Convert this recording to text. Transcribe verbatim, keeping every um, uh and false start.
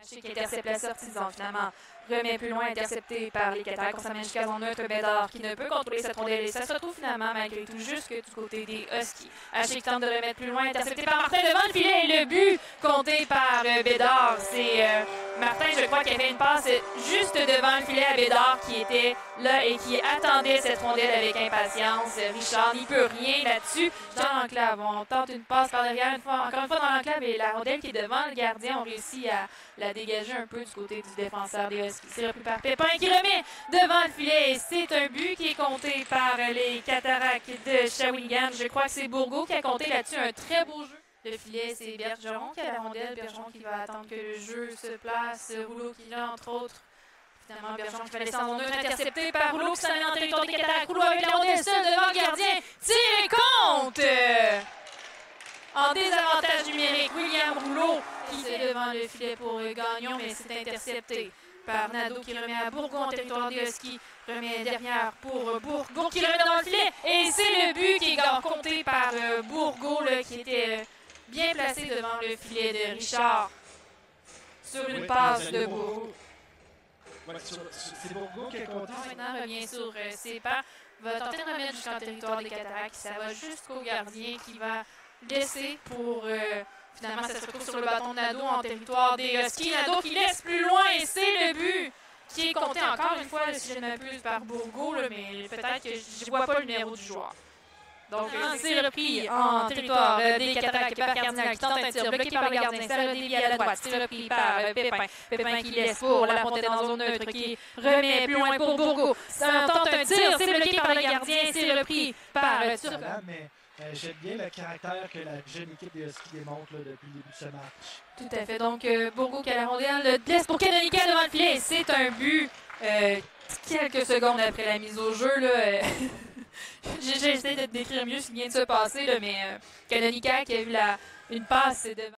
Qui intercepte la sortie, disons finalement remet plus loin, intercepté par les Cataractes. On s'amène jusqu'à zone neutre, Bédard qui ne peut contrôler cette rondelle et ça se retrouve finalement malgré tout jusque du côté des Huskies. Haché qui tente de remettre plus loin, intercepté par Martin devant le filet et le but compté par euh, Bédard. C'est euh, Martin, je crois, qui a fait une passe juste devant le filet à Bédard qui était là et qui attendait cette rondelle avec impatience. Richard n'y peut rien là-dessus. Dans l'enclave, on tente une passe par derrière, une fois, encore une fois dans l'enclave et la rondelle qui est devant le gardien, on réussit à la dégager un peu du côté du défenseur des Huskies. C'est repris par Pépin qui remet devant le filet et c'est un but qui est compté par les Cataractes de Shawinigan. Je crois que c'est Bourgault qui a compté là-dessus un très beau jeu. Le filet, c'est Bergeron qui a la rondelle. Bergeron qui va attendre que le jeu se place. Rouleau qui l'a, entre autres. Finalement, Bergeron qui va laisser en neutre, intercepté par Rouleau qui s'en est en territoire des Cataractes. Rouleau avec la rondelle seul devant le gardien. Tir et compte! En désavantage numérique, William Rouleau qui est devant le filet pour Gagnon, mais c'est intercepté par Nadeau qui remet à Bourgault en territoire des Huskies. Remet derrière pour Bourgault qui remet dans le filet. Et c'est le but qui est compté par euh, Bourgault là, qui était euh, bien placé devant le filet de Richard sur une oui, passe de Bourgault. Ouais, c'est Bourgault qui a compté. Maintenant revient sur euh, ses pas. Va tenter de remettre jusqu'en territoire des Cataractes. Ça va jusqu'au gardien qui va laisser pour... Euh, Finalement, ça se retrouve sur le bâton de Nadeau en territoire des Huskies. Nadeau qui laisse plus loin et c'est le but qui est compté encore une fois, si je ne m'abuse, par Bourgault, là, mais peut-être que je ne vois pas le numéro du joueur. Donc, euh, c'est repris en territoire euh, des Cataractes par Cardinal qui tente un tir bloqué par le gardien. Ça le dévie à la droite. C'est repris par euh, Pépin. Pépin qui laisse pour la montée dans zone neutre qui remet plus loin pour Bourgault. Ça tente un tir, c'est bloqué par le gardien. C'est repris par euh, Turcotte. Euh, J'aime bien le caractère que la jeune équipe des Huskies démontre là, depuis le début de ce match. Tout à fait. Donc, euh, Bourgault qui a la rondelle, laisse pour Canonica devant le filet. C'est un but euh, quelques secondes après la mise au jeu. Euh, J'ai essayé de décrire mieux ce qui vient de se passer, là, mais euh, Canonica qui a eu la, une passe devant.